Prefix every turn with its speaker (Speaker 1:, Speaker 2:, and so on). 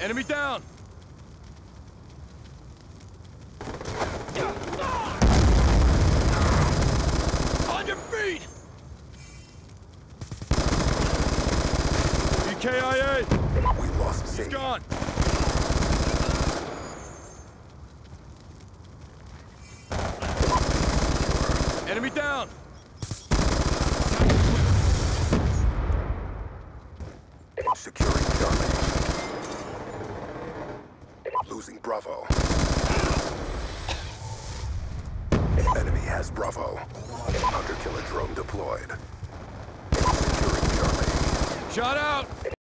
Speaker 1: Enemy down! On your feet! EKIA!
Speaker 2: We lost C.
Speaker 1: He's gone! Enemy down!
Speaker 2: Securing Charlie. Losing Bravo. Enemy has Bravo. Hunter-killer drone deployed. Securing Charlie.
Speaker 1: Shot out!